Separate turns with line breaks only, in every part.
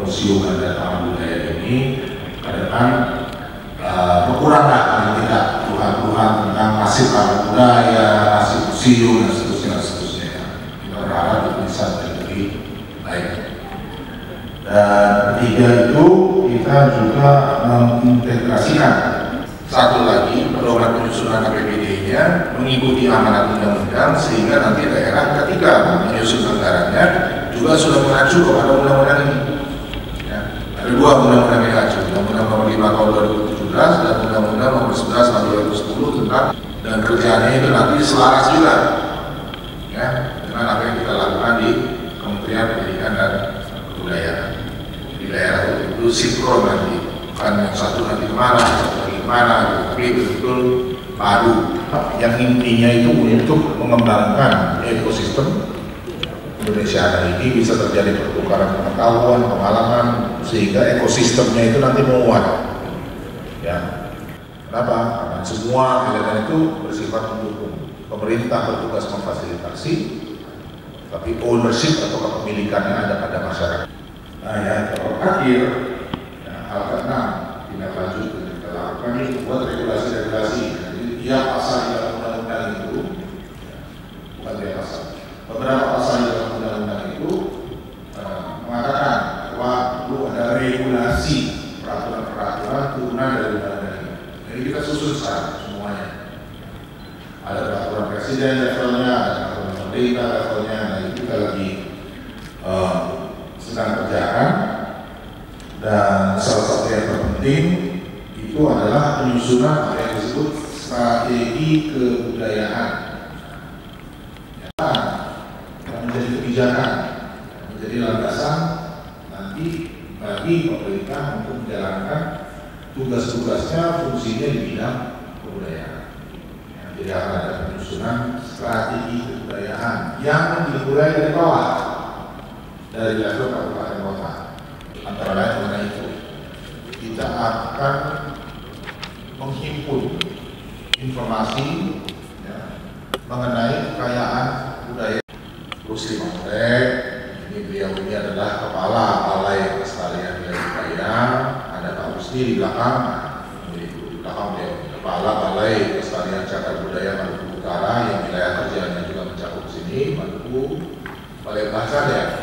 museum dan taman budaya ini ke depan berkuranglah paling tidak keluhan-keluhan tentang nasib taman budaya, nasib museum dan seterusnya. Kita berharap itu bisa menjadi lebih baik. Dan ketiga itu kita juga mengintegrasikan satu lagi pedoman penyusunan APBD-nya mengikuti amanat undang-undang sehingga nanti daerah ketika menyusun anggarannya juga sudah mengacu kepada undang-undang ini. Ya, ada dua undang-undang yang mengacu, Undang-Undang Nomor 5 Tahun 2017 dan Undang-Undang Nomor 11 Tahun 2010 tentang dan kerjaannya itu nanti selaras juga ya dengan apa yang kita lakukan di Kementerian Pendidikan dan Kebudayaan. Di daerah itu sinkron nanti, bukan yang satu nanti kemana, satu lagi kemana, tapi betul-betul padu. Yang intinya itu untuk mengembangkan ekosistem Indonesia ini bisa terjadi pertukaran pengetahuan, pengalaman, sehingga ekosistemnya itu nanti menguat. Ya, kenapa? Karena semua elemen itu bersifat mendukung. Pemerintah bertugas memfasilitasi, tapi ownership atau kepemilikannya ada pada masyarakat. Nah, yang terakhir, ya, hal ke-6 tindak lanjut yang kita lakukan ini buat regulasi-regulasi. Jadi tiap pasal di dalam undang-undang itu, ya, bukan tiap pasal, beberapa pasal di dalam undang-undang itu mengatakan bahwa perlu ada regulasi peraturan-peraturan turunan dari undang-undang ini. Jadi kita susun sekarang semuanya. Ada peraturan presiden levelnya, ada peraturan pemerintah levelnya. Nah, itu kita lagi sedang kerjakan. Dan salah satu yang terpenting itu adalah penyusunan apa yang disebut strategi kebudayaan. Menjadi kebijakan, menjadi landasan nanti bagi pemerintah untuk menjalankan tugas-tugasnya, fungsinya di bidang kebudayaan. Jadi akan ada penyusunan strategi kebudayaan yang dimulai dari bawah, dari level kabupaten kota. Antara lain mengenai itu, kita akan menghimpun informasi ya, mengenai kekayaan budaya. Rusli Mangrek, ini beliau ini adalah Kepala Balai Pelestarian Wilayah Budaya. Ada Pak Rusli di belakang, di belakang beliau, Kepala Balai Pelestarian Cagar Budaya Maluku Utara yang wilayah kerjanya juga mencakup sini, Maluku, Balai Bahasa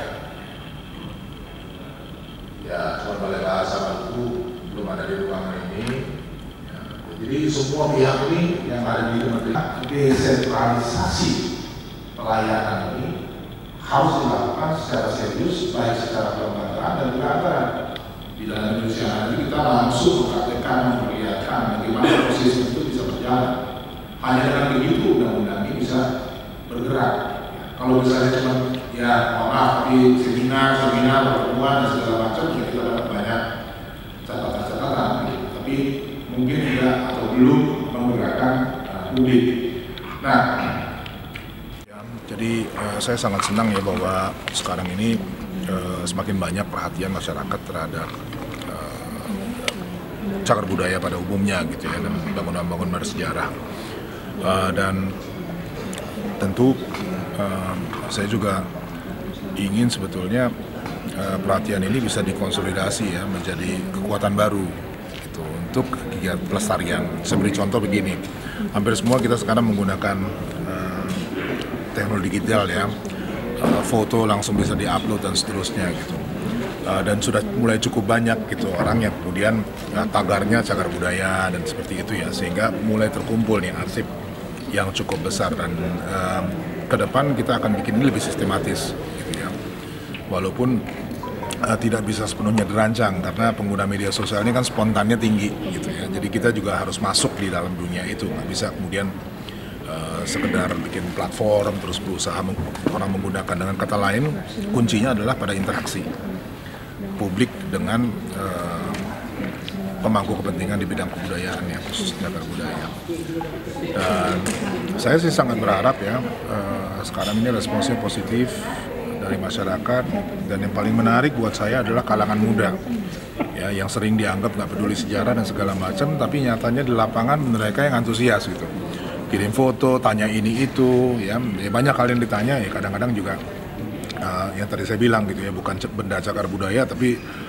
ya, cuma Balai Bahasa Maluku belum ada di ruangan ini. Ya, jadi semua pihak ini yang ada di Kementerian desentralisasi pelayanan ini harus dilakukan secara serius, baik secara kelembagaan dan juga anggaran. Di dalam Indonesia nanti kita langsung mempraktekkan, memperlihatkan bagaimana proses itu bisa berjalan. Hanya dengan begitu undang-undang ini bisa bergerak. Kalau misalnya cuma ya mohon maaf, tapi seminar, pertemuan dan segala macam, ya kita dapat banyak catatan-catatan, tapi mungkin tidak atau belum menggerakkan publik. Nah,
jadi saya sangat senang ya bahwa sekarang ini semakin banyak perhatian masyarakat terhadap cagar budaya pada umumnya gitu ya, dan bangunan-bangunan bersejarah. Dan tentu saya juga ingin sebetulnya perhatian ini bisa dikonsolidasi ya menjadi kekuatan baru gitu, untuk kegiatan pelestarian. Saya beri contoh begini, hampir semua kita sekarang menggunakan teknologi digital ya, foto langsung bisa diupload dan seterusnya gitu, dan sudah mulai cukup banyak gitu orang yang kemudian tagarnya cagar budaya dan seperti itu ya, sehingga mulai terkumpul nih arsip yang cukup besar. Dan ke depan kita akan bikin ini lebih sistematis gitu ya, walaupun tidak bisa sepenuhnya dirancang karena pengguna media sosial ini kan spontannya tinggi gitu ya, jadi kita juga harus masuk di dalam dunia itu, nggak bisa kemudian sekedar bikin platform terus berusaha orang menggunakan. Dengan kata lain, kuncinya adalah pada interaksi publik dengan pemangku kepentingan di bidang kebudayaan ya, khusus cagar budaya. Dan saya sih sangat berharap ya sekarang ini responsnya positif dari masyarakat, dan yang paling menarik buat saya adalah kalangan muda ya, yang sering dianggap nggak peduli sejarah dan segala macam, tapi nyatanya di lapangan mereka yang antusias gitu, kirim foto, tanya ini itu ya, banyak hal yang ditanya ya, kadang-kadang juga yang tadi saya bilang gitu ya, bukan benda cagar budaya tapi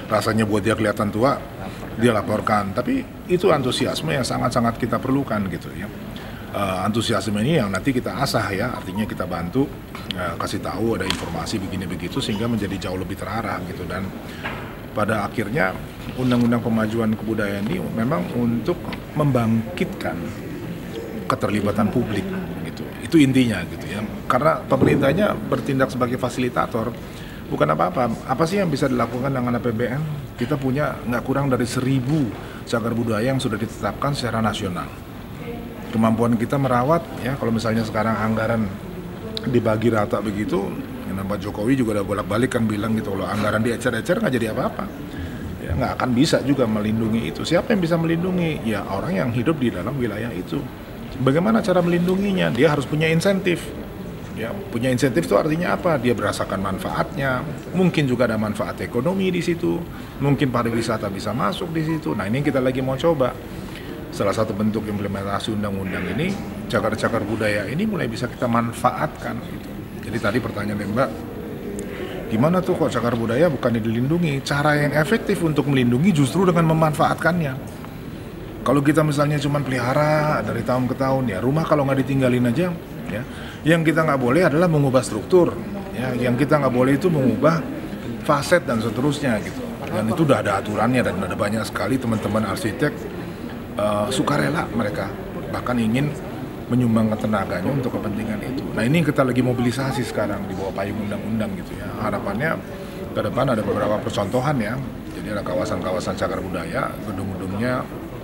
rasanya buat dia kelihatan tua, dia laporkan. Tapi itu antusiasme yang sangat-sangat kita perlukan gitu ya. Antusiasme ini yang nanti kita asah ya, artinya kita bantu kasih tahu ada informasi begini begitu sehingga menjadi jauh lebih terarah gitu. Dan pada akhirnya Undang-Undang Pemajuan Kebudayaan ini memang untuk membangkitkan keterlibatan publik gitu. Itu intinya gitu ya. Karena pemerintahnya bertindak sebagai fasilitator, bukan apa-apa. Apa sih yang bisa dilakukan dengan APBN? Kita punya nggak kurang dari 1.000 cagar budaya yang sudah ditetapkan secara nasional. Kemampuan kita merawat ya, kalau misalnya sekarang anggaran dibagi rata begitu, Pak Jokowi juga udah bolak-balik kan bilang gitu, kalau anggaran diecer-ecer nggak jadi apa-apa. Ya nggak akan bisa juga melindungi itu. Siapa yang bisa melindungi? Ya orang yang hidup di dalam wilayah itu. Bagaimana cara melindunginya? Dia harus punya insentif. Ya, punya insentif itu artinya apa? Dia merasakan manfaatnya. Mungkin juga ada manfaat ekonomi di situ. Mungkin pariwisata bisa masuk di situ. Nah ini kita lagi mau coba. Salah satu bentuk implementasi undang-undang ini, cagar-cagar budaya ini mulai bisa kita manfaatkan. Gitu. Jadi tadi pertanyaan Mbak, gimana tuh kok cagar budaya bukan dilindungi? Cara yang efektif untuk melindungi justru dengan memanfaatkannya. Kalau kita misalnya cuma pelihara dari tahun ke tahun, ya rumah kalau nggak ditinggalin aja, ya. Yang kita nggak boleh adalah mengubah struktur, ya. Yang kita nggak boleh itu mengubah faset dan seterusnya gitu. Dan itu udah ada aturannya dan ada banyak sekali teman-teman arsitek sukarela mereka bahkan ingin menyumbangkan tenaganya untuk kepentingan itu. Nah ini kita lagi mobilisasi sekarang di bawah payung undang-undang gitu ya. Harapannya ke depan ada beberapa percontohan ya. Jadi ada kawasan-kawasan cagar budaya, gedung-gedungnya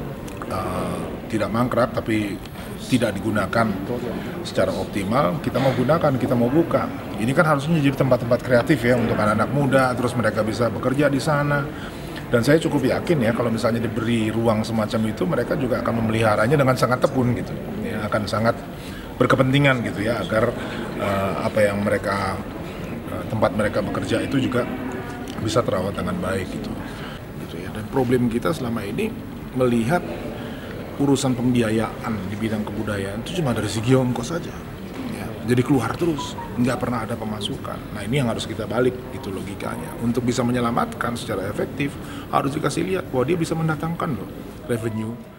tidak mangkrak tapi tidak digunakan secara optimal. Kita mau gunakan, kita mau buka. Ini kan harusnya jadi tempat-tempat kreatif ya untuk anak-anak muda, terus mereka bisa bekerja di sana. Dan saya cukup yakin ya kalau misalnya diberi ruang semacam itu, mereka juga akan memeliharanya dengan sangat tekun gitu. Ya, akan sangat berkepentingan gitu ya agar apa yang mereka tempat mereka bekerja itu juga bisa terawat dengan baik gitu ya. Dan problem kita selama ini melihat urusan pembiayaan di bidang kebudayaan itu cuma dari segi ongkos saja. Jadi keluar terus, nggak pernah ada pemasukan. Nah ini yang harus kita balik, itu logikanya. Untuk bisa menyelamatkan secara efektif, harus dikasih lihat bahwa dia bisa mendatangkan loh revenue.